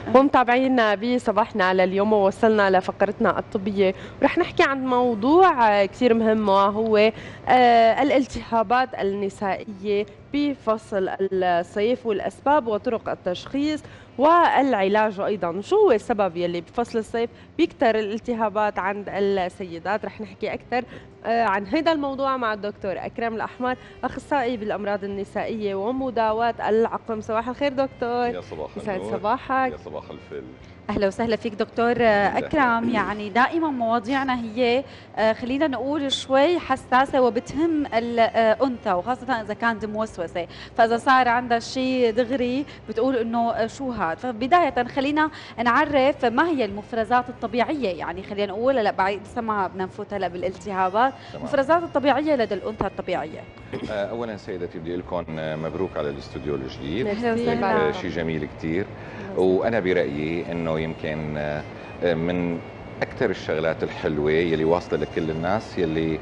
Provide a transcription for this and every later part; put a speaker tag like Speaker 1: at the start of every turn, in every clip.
Speaker 1: ومتابعينا بصباحنا لليوم، ووصلنا لفقرتنا الطبية، ورح نحكي عن موضوع كثير مهم، وهو الالتهابات النسائية بفصل الصيف، والأسباب وطرق التشخيص والعلاج. أيضا شو هو السبب يلي بفصل الصيف بيكتر الالتهابات عند السيدات؟ رح نحكي أكثر عن هذا الموضوع مع الدكتور أكرم الأحمر، أخصائي بالأمراض النسائية ومداواة العقم. صباح الخير دكتور.
Speaker 2: يا صباح
Speaker 1: يسعد
Speaker 2: النور.
Speaker 1: صباحك.
Speaker 2: يا صباح الفل.
Speaker 3: اهلا وسهلا فيك دكتور
Speaker 2: اهلا.
Speaker 3: اكرم. يعني دائما مواضيعنا هي خلينا نقول شوي حساسه وبتهم الانثى، وخاصه اذا كانت موسوسه، فاذا صار عندها شيء دغري بتقول انه شو هاد. فبدايه خلينا نعرف ما هي المفرزات الطبيعيه، يعني خلينا نقول هلا بعد لسه ما بدنا نفوت هلا بالالتهابات.
Speaker 2: تمام.
Speaker 3: المفرزات الطبيعيه لدى الانثى الطبيعيه.
Speaker 2: اولا سيدتي بدي اقول لكم مبروك على الاستوديو الجديد.
Speaker 3: اهلا وسهلا.
Speaker 2: شيء جميل كثير. وانا برايي انه يمكن من اكثر الشغلات الحلوه يلي واصله لكل الناس، يلي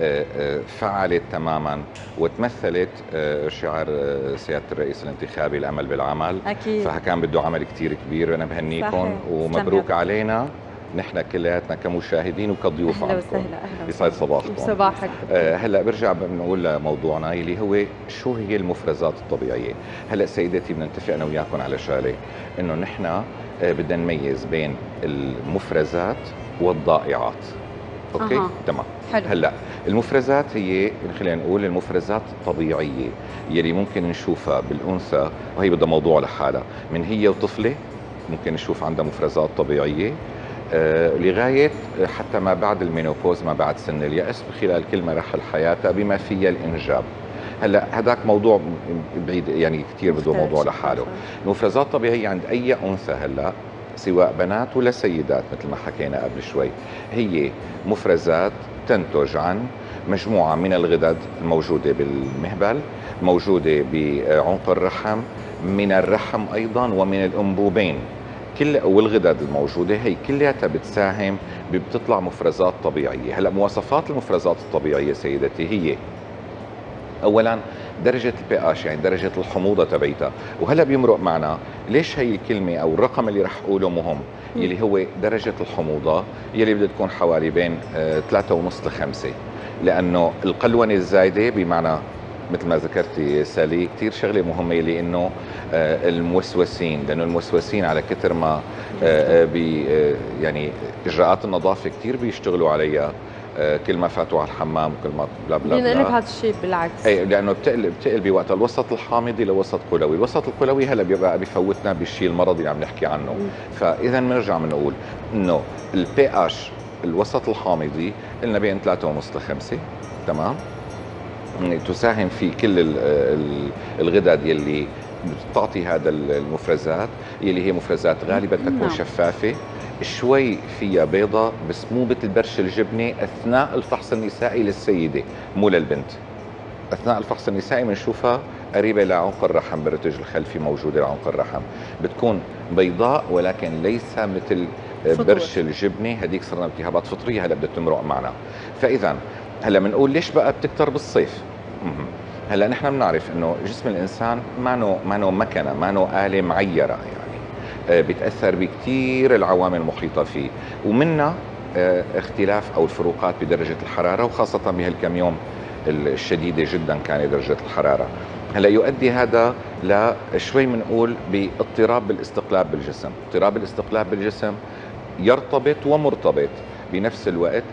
Speaker 2: فعلت تماما وتمثلت شعار سياده الرئيس الانتخابي، الامل بالعمل.
Speaker 3: اكيد.
Speaker 2: فكان بده عمل كثير كبير، وانا بهنيكم ومبروك علينا نحن كلياتنا كمشاهدين وكضيوف
Speaker 3: اهلا
Speaker 2: عندكم.
Speaker 3: وسهلا. اهلا
Speaker 2: يسعد صباحكم.
Speaker 1: صباحك.
Speaker 2: هلا برجع بنقول لموضوعنا اللي هو شو هي المفرزات الطبيعيه. هلا سيدتي بدنا نتفق انا وياكم على شغله، انه نحن بدنا نميز بين المفرزات والضائعات. اوكي تمام.
Speaker 3: حلو.
Speaker 2: هلا المفرزات هي خلينا نقول المفرزات الطبيعيه يلي ممكن نشوفها بالانثى، وهي بدها موضوع لحالها، من هي وطفله ممكن نشوف عندها مفرزات طبيعيه لغاية حتى ما بعد المينوبوز، ما بعد سن اليأس، خلال كل مراحل حياتها بما فيها الإنجاب. هلا هذاك موضوع بعيد، يعني كثير بده موضوع لحاله. المفرزات الطبيعية عند أي أنثى هلا، سواء بنات ولا سيدات مثل ما حكينا قبل شوي، هي مفرزات تنتج عن مجموعة من الغدد الموجودة بالمهبل، موجودة بعنق الرحم، من الرحم أيضا، ومن الأنبوبين. والغدد الموجوده هي كلياتها بتساهم، بتطلع مفرزات طبيعيه. هلا مواصفات المفرزات الطبيعيه سيدتي هي اولا درجه البي اتش، يعني درجه الحموضه تبعيتها. وهلا بيمرق معنا ليش هي الكلمه او الرقم اللي رح اقوله مهم، يلي هو درجه الحموضه يلي بدها تكون حوالي بين 3.5 ل 5، لانه القلونه الزايده بمعنى مثل ما ذكرتي سالي كثير شغله مهمه، لانه الموسوسين، لانه الموسوسين على كثر ما يعني اجراءات النظافه كثير بيشتغلوا عليها، كل ما فاتوا على الحمام وكل ما بلا بلا بلا.
Speaker 1: بينقلب هذا الشيء بالعكس.
Speaker 2: اي لانه بتقلب بوقت الوسط الحامضي لوسط قلوي. الوسط القلوي هلا بيبقى بفوتنا بالشيء المرضي اللي عم نحكي عنه. فاذا بنرجع بنقول انه البي اتش الوسط الحامضي قلنا بين 3.5 ل 5. تمام. تساهم في كل الغدد يلي بتعطي هذا المفرزات، يلي هي مفرزات غالبا تكون شفافه، شوي فيها بيضة، بس مو مثل برش الجبنه اثناء الفحص النسائي للسيده، مو للبنت. اثناء الفحص النسائي بنشوفها قريبه لعنق الرحم، بالرتج الخلفي موجوده لعنق الرحم، بتكون بيضاء ولكن ليس مثل برش الجبنه. هذيك صرنا التهابات فطريه هلا بدها تمرق معنا. فاذا هلا بنقول ليش بقى بتكتر بالصيف؟ هلا نحن بنعرف انه جسم الانسان ما مكنه، ما آلة معيره، يعني بيتاثر بكثير العوامل المحيطه فيه، ومنها اختلاف او الفروقات بدرجه الحراره، وخاصه بهالكم يوم الشديده جدا كانت درجه الحراره. هلا يؤدي هذا لشوي بنقول باضطراب بالاستقلاب بالجسم. اضطراب الاستقلاب بالجسم يرتبط ومرتبط بنفس الوقت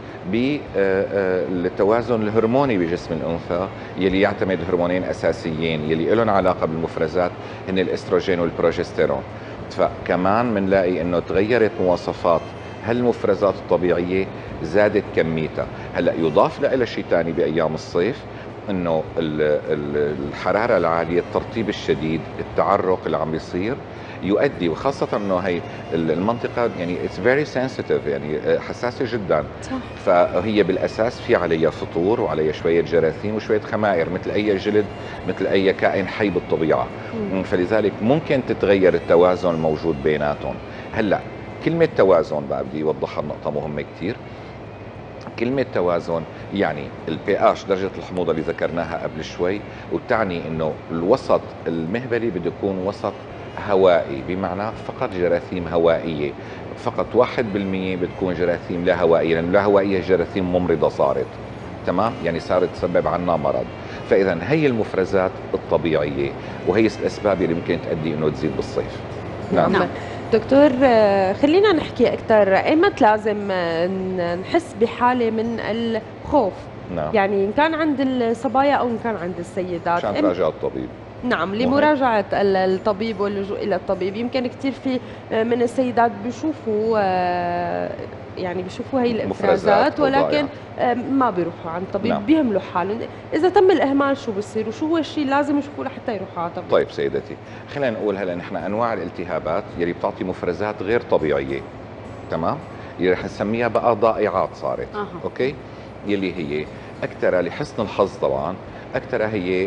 Speaker 2: بالتوازن الهرموني بجسم الانثى، يلي يعتمد هرمونين اساسيين يلي لهم علاقه بالمفرزات، هن الاستروجين والبروجستيرون. فكمان بنلاقي انه تغيرت مواصفات هالمفرزات الطبيعيه، زادت كميتها. هلا يضاف لها شيء ثاني بايام الصيف، انه الحراره العاليه، الترطيب الشديد، التعرق اللي عم بيصير يؤدي، وخاصة انه هي المنطقة يعني اتس فيري سنسيتيف، يعني حساسة جدا. صح. فهي بالاساس في عليها فطور وعليها شوية جراثيم وشوية خمائر مثل اي جلد، مثل اي كائن حي بالطبيعة. فلذلك ممكن تتغير التوازن الموجود بيناتهم. هلا كلمة توازن بقى بدي اوضحها، نقطة مهمة كثير. كلمة توازن يعني البي اتش، درجة الحموضة اللي ذكرناها قبل شوي، وتعني انه الوسط المهبلي بده يكون وسط هوائي، بمعنى فقط جراثيم هوائيه، فقط 1% بتكون جراثيم لا هوائيه، لانه لا هوائيه جراثيم ممرضه صارت، تمام، يعني صارت تسبب عنا مرض. فاذا هي المفرزات الطبيعيه، وهي الاسباب اللي ممكن تؤدي انه تزيد بالصيف.
Speaker 1: نعم. دكتور، خلينا نحكي اكثر، ايمت لازم نحس بحاله من الخوف؟
Speaker 2: نعم.
Speaker 1: يعني ان كان عند الصبايا او ان كان عند السيدات،
Speaker 2: عشان تراجع الطبيب.
Speaker 1: نعم، لمراجعة الطبيب واللجوء إلى الطبيب. يمكن كثير في من السيدات بيشوفوا يعني بيشوفوا هي الإفرازات، ولكن ما بيروحوا عند الطبيب. نعم. بيهملوا حالهم. إذا تم الإهمال شو بصير، وشو هو الشيء اللي لازم يشوفوه لحتى يروحوا على الطبيب؟
Speaker 2: طيب سيدتي، خلينا نقول هلا نحن أنواع الالتهابات يلي بتعطي مفرزات غير طبيعية، تمام؟ يلي رح نسميها بقى ضائعات صارت. أوكي؟ يلي هي أكثر لحسن الحظ طبعا، أكثر هي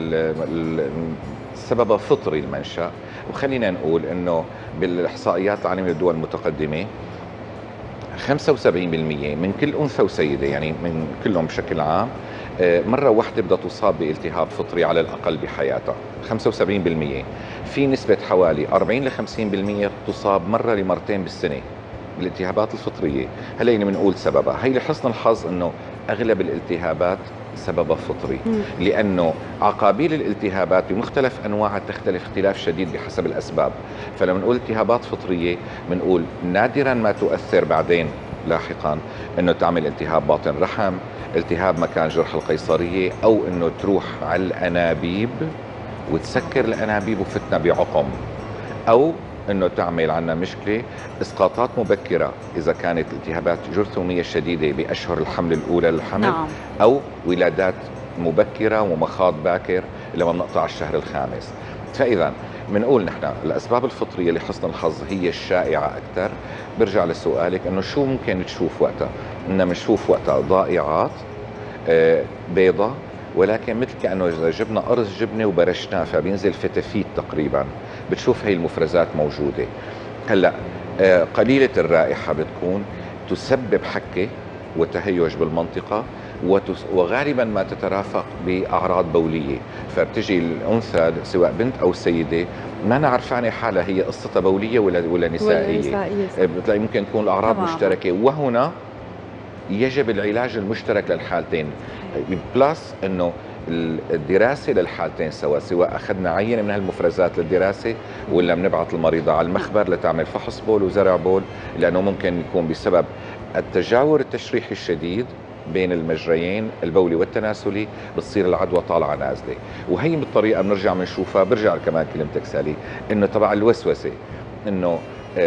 Speaker 2: سببها فطري المنشأ. وخلينا نقول انه بالاحصائيات العالميه للدول المتقدمه 75% من كل انثى وسيده، يعني من كلهم بشكل عام، مره واحده بدها تصاب بالتهاب فطري على الاقل بحياتها. 75%. في نسبه حوالي 40 ل 50% تصاب مره لمرتين بالسنه بالالتهابات الفطريه. هلا يعني بنقول سببها، هي لحسن الحظ انه اغلب الالتهابات سببها فطري، لأنه عقابيل الالتهابات بمختلف أنواعها تختلف اختلاف شديد بحسب الأسباب. فلما نقول التهابات فطرية بنقول نادرا ما تؤثر بعدين لاحقا أنه تعمل التهاب باطن رحم، التهاب مكان جرح القيصرية، أو أنه تروح على الأنابيب وتسكر الأنابيب وفتنا بعقم، أو انه تعمل عنا مشكله اسقاطات مبكره اذا كانت التهابات جرثوميه شديده باشهر الحمل الاولى للحمل. نعم. او ولادات مبكره ومخاض باكر لما بنقطع الشهر الخامس. فاذا بنقول نحن الاسباب الفطريه لحسن الحظ هي الشائعه اكثر. برجع لسؤالك انه شو ممكن تشوف وقتها؟ بدنا بنشوف وقتها ضائعات بيضة، ولكن مثل كأنه إذا جبنا قرص جبنة وبرشناه فبينزل فتافيت تقريبا، بتشوف هي المفرزات موجودة. هلا قليلة الرائحة بتكون تسبب حكة وتهيج بالمنطقة، وغالبا ما تترافق بأعراض بولية. فبتجي الأنثى سواء بنت أو سيدة ما نعرفانة حالها هي قصتها بولية ولا نسائية. بتلاقي ممكن تكون الأعراض مشتركة، وهنا يجب العلاج المشترك للحالتين. بلس انه الدراسه للحالتين سواء اخذنا عينه من هالمفرزات للدراسه ولا بنبعث المريضه على المخبر لتعمل فحص بول وزرع بول، لانه ممكن يكون بسبب التجاور التشريحي الشديد بين المجريين البولي والتناسلي بتصير العدوى طالعه نازله. وهي بالطريقه بنرجع بنشوفها. برجع كمان كلمتك سالي انه تبع الوسوسه، انه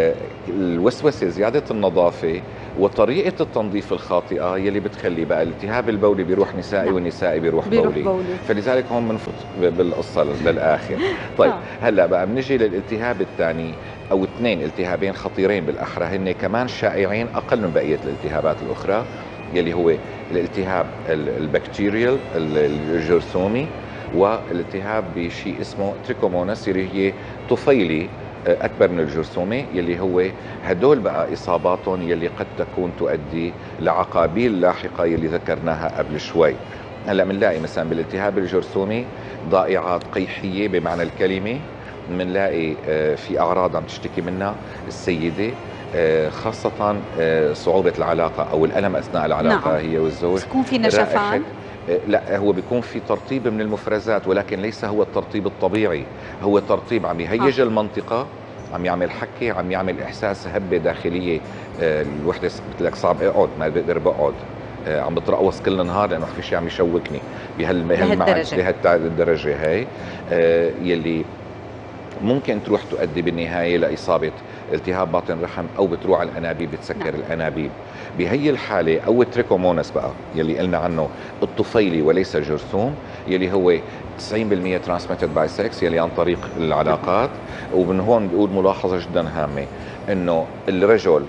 Speaker 2: الوسوسه زياده النظافه وطريقه التنظيف الخاطئه يلي بتخلي بقى الالتهاب البولي بيروح نسائي والنسائي بيروح بولي. فلذلك هون بنفوت بالقصه للاخر. طيب هلا بقى بنجي للالتهاب الثاني او اثنين التهابين خطيرين بالاحرى، هن كمان شائعين اقل من بقيه الالتهابات الاخرى، يلي هو الالتهاب البكتيريال الجرثومي، والالتهاب بشيء اسمه تريكوموناس اللي هي طفيلي اكبر من الجرثومه، يلي هو هدول بقى اصاباتهم يلي قد تكون تؤدي لعقابيل لاحقه يلي ذكرناها قبل شوي. هلا بنلاقي مثلا بالالتهاب الجرثومي ضائعات قيحيه بمعنى الكلمه، بنلاقي في اعراض عم تشتكي منها السيده، خاصه صعوبه العلاقه او الالم اثناء العلاقه. نعم. هي والزوج
Speaker 3: بيكون في نشفان.
Speaker 2: لا، هو بيكون في ترطيب من المفرزات، ولكن ليس هو الترطيب الطبيعي، هو ترطيب عم يهيج المنطقة، عم يعمل حكة، عم يعمل إحساس هبة داخلية. الوحدة بتقول لك صعب اقعد، ما بقدر بقعد، عم بترقوص كل النهار لأنه ما في شيء عم يشوكني بهالدرجة هاي، يلي ممكن تروح تؤدي بالنهاية لإصابة التهاب باطن رحم، أو بتروح على الأنابيب بتسكر الأنابيب. بهي الحالة أو التريكوموناس بقى يلي قلنا عنه الطفيلي وليس جرثوم، يلي هو 90% ترانسميتد باي سكس، يلي عن طريق العلاقات. ومن هون بقول ملاحظة جدا هامة، انه الرجل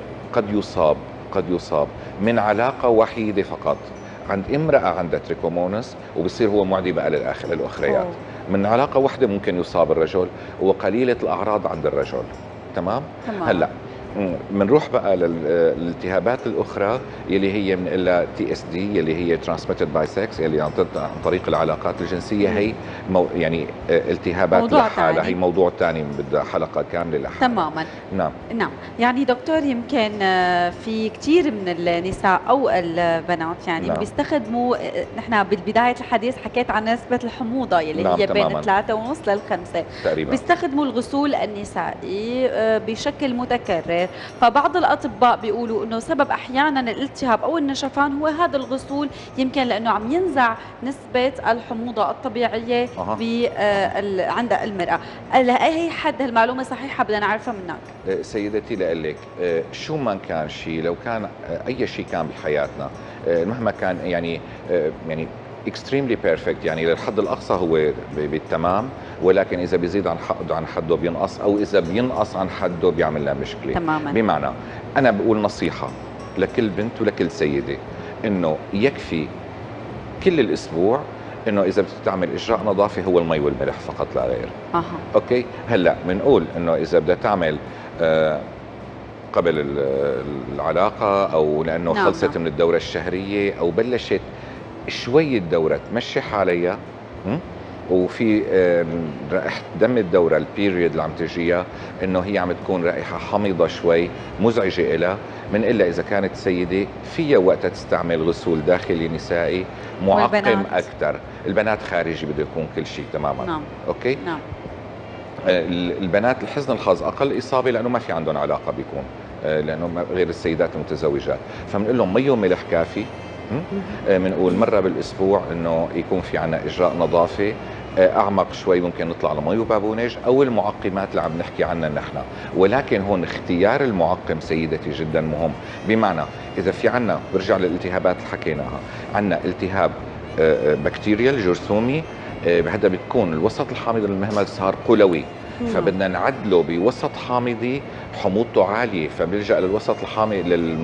Speaker 2: قد يصاب من علاقة وحيدة فقط عند امرأة عندها تريكوموناس، وبصير هو معدي بقى للأخريات. من علاقة واحدة ممكن يصاب الرجل، وقليلة الأعراض عند الرجل. تمام؟ هلا بنروح بقى للالتهابات الاخرى يلي هي بنقول تي اس دي، يلي هي ترانسميتد باي سكس، يلي عن طريق العلاقات الجنسيه. هي يعني التهابات
Speaker 3: موضوع
Speaker 2: لحالها،
Speaker 3: تاني.
Speaker 2: هي موضوع ثاني بدها حلقه كامله لحالها.
Speaker 3: تماما.
Speaker 2: نعم.
Speaker 3: نعم، يعني دكتور يمكن في كثير من النساء او البنات يعني
Speaker 2: نعم.
Speaker 3: بيستخدموا، نحن بالبدايه الحديث حكيت عن نسبه الحموضه يلي
Speaker 2: نعم
Speaker 3: هي
Speaker 2: تماماً.
Speaker 3: بين 3.5 ل5
Speaker 2: تقريبا.
Speaker 3: بيستخدموا الغسول النسائي بشكل متكرر. فبعض الاطباء بيقولوا انه سبب احيانا الالتهاب او النشفان هو هذا الغسول، يمكن لانه عم ينزع نسبه الحموضه الطبيعيه عند المراه. هي حد المعلومه صحيحه بدنا نعرفها منك.
Speaker 2: سيدتي لأقول لك شو ما كان شيء، لو كان اي شيء كان بحياتنا مهما كان يعني extremely perfect، يعني للحد الاقصى هو بالتمام، ولكن اذا بيزيد عن حده بينقص، او اذا بينقص عن حده بيعمل لنا مشكله.
Speaker 3: تماما.
Speaker 2: بمعنى انا بقول نصيحه لكل بنت ولكل سيده، انه يكفي كل الاسبوع انه اذا بدك تعمل اجراء نظافه هو المي والملح فقط لا غير. اوكي. هلا بنقول انه اذا بدها تعمل قبل العلاقه، او لانه
Speaker 3: نعم
Speaker 2: خلصت
Speaker 3: نعم.
Speaker 2: من الدوره الشهريه، او بلشت شوي الدوره تمشي حاليا، وفي رائحه دم الدوره البيريود اللي عم تجيها انه هي عم تكون رائحه حميضه شوي مزعجه لها، من الا اذا كانت سيده فيها وقتها تستعمل غسول داخلي نسائي معقم اكثر. البنات خارجي بده يكون كل شيء تماما.
Speaker 3: نعم.
Speaker 2: اوكي.
Speaker 3: نعم.
Speaker 2: البنات الحزن الخاص اقل اصابه لانه ما في عندهم علاقه بيكون، لانه غير السيدات المتزوجات، فبنقول لهم مي وملح كافي. بنقول مره بالاسبوع انه يكون في عنا اجراء نظافه اعمق شوي، ممكن نطلع لمي وبابونج او المعقمات اللي عم نحكي عنها نحن. ولكن هون اختيار المعقم سيدتي جدا مهم. بمعنى اذا في عنا، برجع للالتهابات اللي حكيناها، عنا التهاب بكتيريال جرثومي، هذا بتكون الوسط الحامض المهمل صار قلوي، فبدنا نعدله بوسط حامضي حموضته عاليه، فبنلجا للوسط الحامض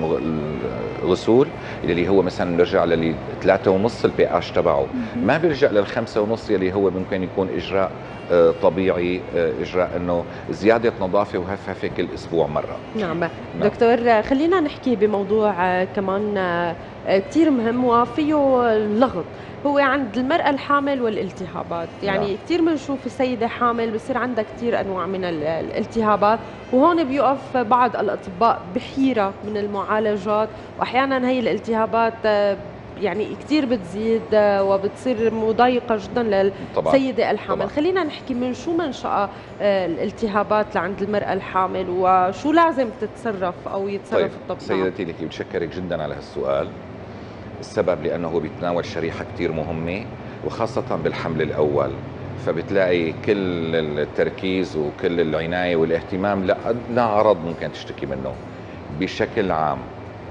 Speaker 2: للغسول اللي هو مثلا بنرجع للي 3.5 البي اتش تبعه، ما بيلجا لل5.5 اللي هو ممكن يكون اجراء طبيعي، اجراء انه زياده نظافه وهفهفه كل اسبوع مره.
Speaker 1: نعم. دكتور خلينا نحكي بموضوع كمان كثير مهم وفيه اللغط، هو عند المرأة الحامل والالتهابات. يعني كثير بنشوف السيدة حامل بصير عندها كثير أنواع من الالتهابات، وهون بيقف بعض الأطباء بحيرة من المعالجات، وأحيانا هي الالتهابات يعني كثير بتزيد وبتصير مضايقة جدا للسيدة الحامل. طبعا. خلينا نحكي من شو منشأ الالتهابات لعند المرأة الحامل، وشو لازم تتصرف أو يتصرف الطبيب.
Speaker 2: سيدتي لك بتشكرك جدا على هالسؤال. السبب لأنه هو بيتناول شريحة كتير مهمة، وخاصة بالحمل الأول، فبتلاقي كل التركيز وكل العناية والاهتمام لأدنى عرض ممكن تشتكي منه. بشكل عام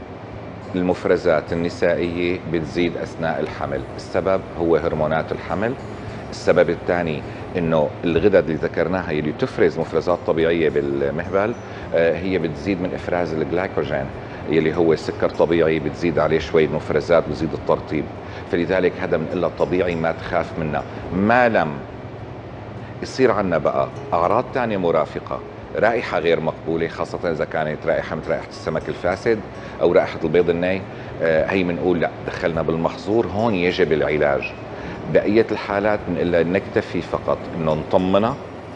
Speaker 2: المفرزات النسائية بتزيد أثناء الحمل، السبب هو هرمونات الحمل. السبب الثاني انه الغدد اللي ذكرناها اللي تفرز مفرزات طبيعيه بالمهبل، هي بتزيد من افراز الجلايكوجين يلي هو سكر طبيعي، بتزيد عليه شوي مفرزات بتزيد الترطيب، فلذلك هذا بنقول له طبيعي ما تخاف منه. ما لم يصير عنا بقى اعراض ثانيه مرافقه، رائحه غير مقبوله، خاصه اذا كانت رائحه مثل رائحه السمك الفاسد او رائحه البيض الني، هي بنقول لا دخلنا بالمحظور، هون يجب العلاج. بقيه الحالات بنقول نكتفي فقط انه نطمنها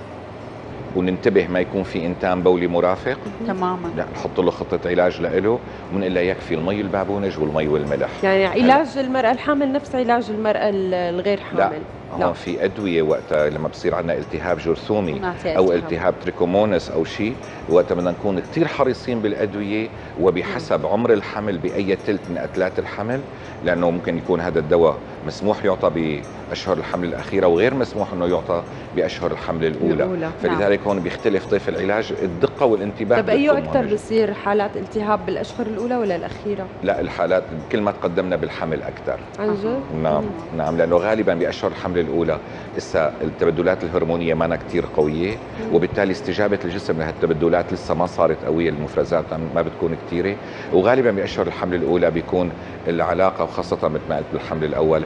Speaker 2: وننتبه ما يكون في انتان بولي مرافق
Speaker 3: تماما،
Speaker 2: لا نحط له خطه علاج له، وبنقول له يكفي المي البابونج والمي والملح.
Speaker 1: يعني علاج المراه الحامل نفس علاج المراه الغير حامل؟
Speaker 2: لا هون في ادويه وقتها لما بصير عندنا التهاب جرثومي او التهاب تريكومونس او شيء، وقتها بدنا نكون كثير حريصين بالادويه وبحسب عمر الحمل باي ثلث من اثلاث الحمل، لانه ممكن يكون هذا الدواء مسموح يعطى باشهر الحمل الاخيره وغير مسموح انه يعطى باشهر الحمل الاولى. فلذلك هون بيختلف طيف العلاج، الدقه والانتباه.
Speaker 1: طب ايه اكثر بصير حالات التهاب بالاشهر الاولى ولا الاخيره؟
Speaker 2: لا الحالات كل ما تقدمنا بالحمل اكثر.
Speaker 1: عن جد؟
Speaker 2: نعم نعم، لانه غالبا باشهر الحمل الاولى لسه التبدلات الهرمونيه ما كثير قويه، وبالتالي استجابه الجسم لهالتبدلات لسه ما صارت قويه، المفرزات ما بتكون كثيره، وغالبا باشهر الحمل الاولى بيكون العلاقه، وخاصه مثل ما قلت بالحمل الاول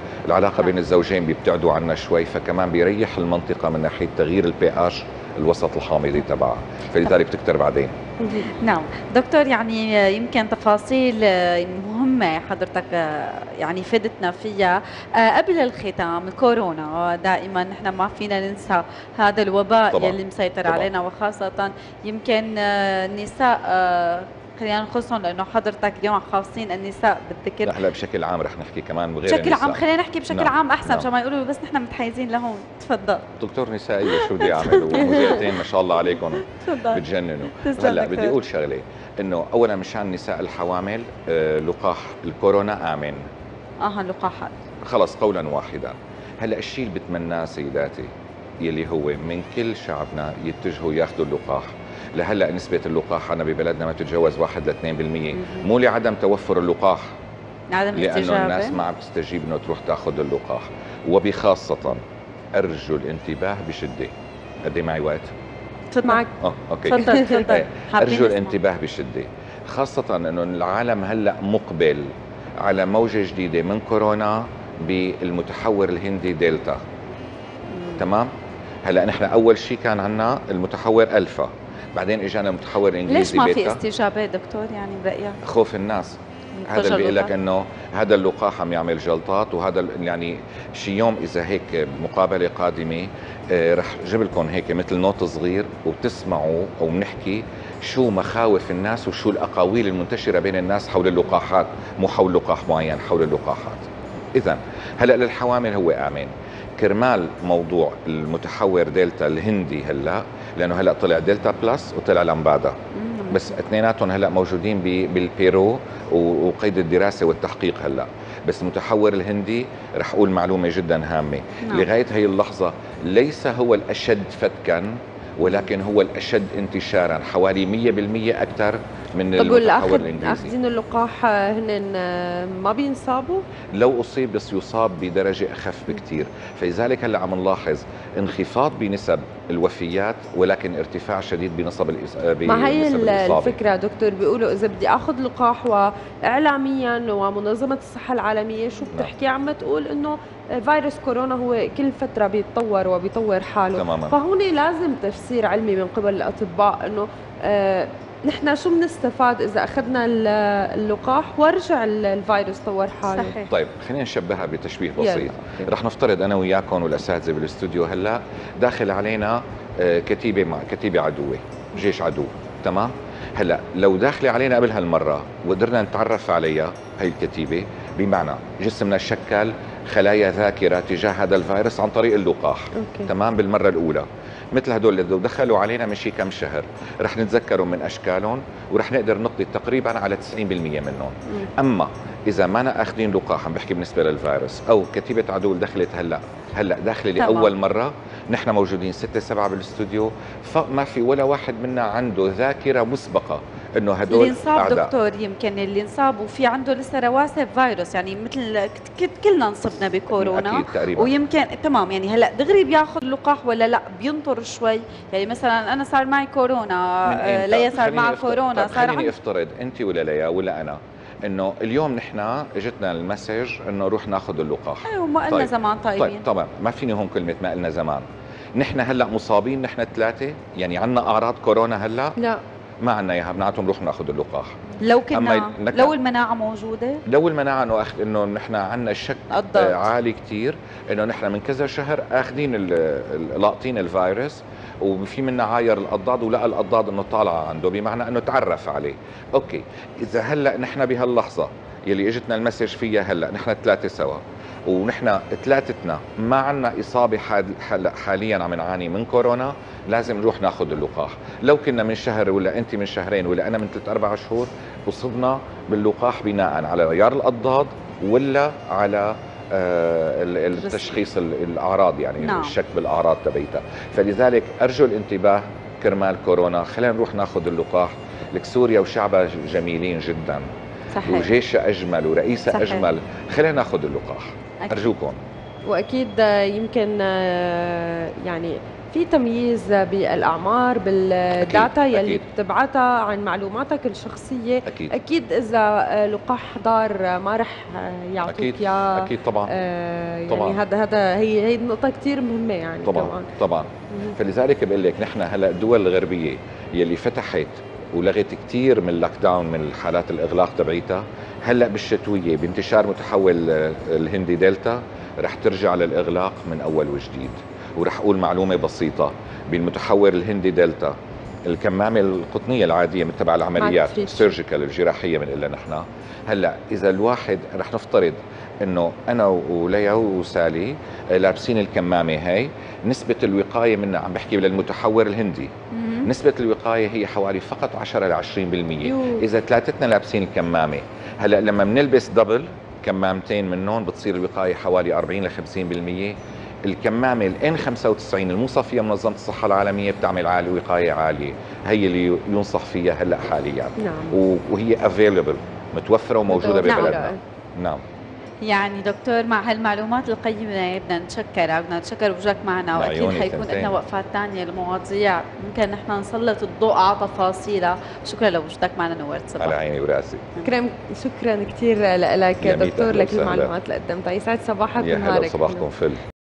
Speaker 2: العلاقه بين الزوجين بيبتعدوا عنا شوي، فكمان بيريح المنطقه من ناحيه تغيير البي اتش الوسط الحامضي تبعها، فلذلك بتكتر بعدين.
Speaker 3: نعم دكتور، يعني يمكن تفاصيل مهمة حضرتك يعني فدتنا فيها. قبل الختام، الكورونا دائما نحن ما فينا ننسى هذا الوباء
Speaker 2: طبعا.
Speaker 3: يلي مسيطر
Speaker 2: طبعا.
Speaker 3: علينا، وخاصة يمكن النساء، خلينا نخصهم لانه حضرتك اليوم خاصين النساء بالذكر.
Speaker 2: هلا بشكل عام رح نحكي كمان غير
Speaker 3: بشكل
Speaker 2: النساء.
Speaker 3: عام، خلينا نحكي بشكل
Speaker 2: نعم.
Speaker 3: عام احسن،
Speaker 2: نعم.
Speaker 3: عشان ما يقولوا بس نحن متحيزين لهون. تفضل.
Speaker 2: دكتور نسائية شو بدي اعمل، ومذيعتين ما شاء الله عليكم
Speaker 3: تفضل.
Speaker 2: بتجننوا.
Speaker 3: تسلم
Speaker 2: هلا
Speaker 3: دكتور.
Speaker 2: بدي اقول شغله، انه اولا مشان النساء الحوامل لقاح الكورونا امن.
Speaker 3: اللقاحات
Speaker 2: خلص قولا واحدا. هلا الشيء اللي بتمناه سيداتي يلي هو من كل شعبنا يتجهوا ياخذوا اللقاح. لهلا نسبة اللقاح عنا ببلدنا ما تتجاوز 1 ل 2%، مو لعدم توفر اللقاح،
Speaker 3: عدم
Speaker 2: لانه
Speaker 3: استجابة.
Speaker 2: الناس ما عم تستجيب انه تروح تاخذ اللقاح. وبخاصة ارجو الانتباه بشدة. قد معي وقت؟
Speaker 3: تفضل.
Speaker 1: معك.
Speaker 2: اوكي.
Speaker 3: تفضل تفضل. حابين
Speaker 2: ارجو
Speaker 3: نسمع.
Speaker 2: الانتباه بشدة، خاصة انه العالم هلا مقبل على موجة جديدة من كورونا بالمتحور الهندي دلتا. تمام؟ هلا نحن اول شيء كان عندنا المتحور الفا، بعدين اجانا المتحور
Speaker 3: ليش
Speaker 2: الانجليزي
Speaker 3: ما
Speaker 2: بيتا.
Speaker 3: في استجابة دكتور يعني برأيك؟
Speaker 2: خوف الناس. هذا اللي بيقول لك انه هذا اللقاح عم يعمل جلطات، وهذا يعني شي يوم اذا هيك مقابله قادمه رح جيب لكم هيك مثل نوت صغير وبتسمعوا او بنحكي شو مخاوف الناس وشو الاقاويل المنتشره بين الناس حول اللقاحات، مو حول لقاح معين، حول اللقاحات. اذا هلا للحوامل هو امن. كرمال موضوع المتحور دلتا الهندي هلا، لانه هلا طلع دلتا بلس وطلع لامبادا، بس اثنيناتهم هلا موجودين بالبيرو وقيد الدراسه والتحقيق هلا. بس المتحور الهندي رح اقول معلومه جدا هامه.
Speaker 3: نعم.
Speaker 2: لغايه هي اللحظه ليس هو الاشد فتكا، ولكن هو الاشد انتشارا، حوالي 100% اكثر من المتحور الانجليزي.
Speaker 1: اخذين اللقاح هن ما بينصابوا؟
Speaker 2: لو اصيب بس يصاب بدرجه اخف بكثير، فلذلك هلا عم نلاحظ انخفاض بنسب الوفيات ولكن ارتفاع شديد بنسب
Speaker 1: ما هي
Speaker 2: الإصابة.
Speaker 1: الفكره دكتور، بيقولوا اذا بدي اخذ لقاح واعلاميا ومنظمه الصحه العالميه شو بتحكي، عم تقول انه فيروس كورونا هو كل فتره بيتطور وبيطور حاله.
Speaker 2: تماما.
Speaker 1: فهون لازم تفسير علمي من قبل الاطباء انه نحن شو بنستفاد اذا اخذنا اللقاح ورجع الفيروس طور حاله.
Speaker 3: صحيح.
Speaker 2: طيب خلينا نشبهها بتشبيه بسيط. رح نفترض انا وياكم والاساتذه بالاستوديو هلا داخل علينا كتيبه عدوه، جيش عدو، تمام؟ هلا لو داخله علينا قبل هالمره وقدرنا نتعرف عليها هي الكتيبه، بمعنى جسمنا شكل خلايا ذاكره تجاه هذا الفيروس عن طريق اللقاح.
Speaker 1: أوكي.
Speaker 2: تمام؟ بالمره الاولى. مثل هدول اللي دخلوا علينا من شي كم شهر رح نتذكروا من اشكالهم ورح نقدر نقضي تقريبا على 90% منهم. اما اذا ما اخذين لقاح، عم بحكي بالنسبه للفيروس او كتيبه عدو دخلت هلا داخله لاول مره، نحن موجودين 6-7 بالاستوديو، فما في ولا واحد منا عنده ذاكره مسبقه انه هدول
Speaker 3: اللي انصاب
Speaker 2: أعداء.
Speaker 3: دكتور، يمكن اللي انصاب وفي عنده لسه رواسب فيروس، يعني مثل كلنا انصبنا بكورونا
Speaker 2: اكيد تقريبا.
Speaker 3: ويمكن تمام، يعني هلا دغري بياخذ لقاح ولا لا بينطر شوي؟ يعني مثلا انا صار معي كورونا، ليا صار معها كورونا، صار
Speaker 2: خليني افترض انت ولا ليا ولا انا انه اليوم نحن اجتنا المسج انه روح ناخذ اللقاح.
Speaker 3: ايوه ما قلنا زمان طيبين.
Speaker 2: طيب طبعا ما فيني هون كلمه ما قلنا زمان. نحن هلا مصابين نحن الثلاثه، يعني عندنا اعراض كورونا هلا؟
Speaker 1: لا
Speaker 2: ما عندنا اياها، بنعتهم نروح ناخذ اللقاح.
Speaker 3: لو كنا
Speaker 2: لو
Speaker 3: لو المناعه موجوده،
Speaker 2: لو المناعه انه نحن عندنا شك عالي كثير انه نحن من كذا شهر اخذين لاقطين الفيروس، وفي منا عاير القضاض ولقى القضاض انه طالع عنده، بمعنى انه تعرف عليه. اوكي، اذا هلا نحن بهاللحظه يلي اجتنا المسج فيها هلا نحن الثلاثه سوا، ونحن ثلاثتنا ما عندنا اصابه حاليا عم نعاني من كورونا، لازم نروح ناخذ اللقاح. لو كنا من شهر ولا انت من شهرين ولا انا من 3-4 شهور اصبنا باللقاح بناء على عيار القضاض ولا على التشخيص الاعراض، يعني
Speaker 3: نعم.
Speaker 2: الشك بالاعراض تبعتها. فلذلك ارجو الانتباه كرمال كورونا، خلينا نروح ناخذ اللقاح. لك سوريا وشعبها جميلين جدا،
Speaker 3: صحيح،
Speaker 2: وجيشها اجمل ورئيسها
Speaker 3: صحيح.
Speaker 2: اجمل، خلينا ناخذ اللقاح.
Speaker 3: أكيد.
Speaker 2: ارجوكم.
Speaker 1: واكيد يمكن يعني في تمييز بالاعمار بالداتا يلي
Speaker 2: أكيد.
Speaker 1: بتبعتها عن معلوماتك الشخصيه.
Speaker 2: اكيد
Speaker 1: اكيد اذا لقاح حضار ما رح يعطوك
Speaker 2: اكيد
Speaker 1: اياه.
Speaker 2: اكيد طبعا
Speaker 1: يعني
Speaker 2: طبعاً.
Speaker 1: هذا هي النقطه كثير مهمه يعني
Speaker 2: طبعا
Speaker 1: كمان.
Speaker 2: طبعا. فلذلك بقول لك نحن هلا الدول الغربيه يلي فتحت ولغت كثير من اللوك داون من الحالات الاغلاق تبعيتها، هلا بالشتويه بانتشار متحول الهندي دلتا رح ترجع للاغلاق من اول وجديد. ورح اقول معلومه بسيطه، بالمتحور الهندي دلتا الكمامه القطنيه العاديه من تبع العمليات السيرجيكال الجراحيه بنقول نحن، هلا اذا الواحد رح نفترض انه انا وليا وسالي لابسين الكمامه هي، نسبه الوقايه منها عم بحكي للمتحور الهندي، نسبه الوقايه هي حوالي فقط 10 ل 20%. اذا ثلاثتنا لابسين الكمامه، هلا لما بنلبس دبل كمامتين منهم بتصير الوقايه حوالي 40 ل 50%. الكمامه الان 95 الموصى فيها منظمه الصحه العالميه بتعمل وقايه عاليه، هي اللي ينصح فيها هلا حاليا.
Speaker 1: نعم.
Speaker 2: وهي افيلبل متوفره وموجوده ببلدنا. نعم.
Speaker 3: يعني دكتور مع هالمعلومات القيمة بدنا نتشكرك، بدنا نتشكر وجودك معنا، واكيد حيكون لنا وقفات ثانية لمواضيع ممكن نحن نسلط الضوء على تفاصيلها. شكرا لوجودك معنا، نورت صباح.
Speaker 2: على عيني وراسي.
Speaker 1: شكرا كثير لك دكتور لكل المعلومات اللي قدمتها. يسعد صباحك ونهارك.
Speaker 2: يا هلا صباحكم فل.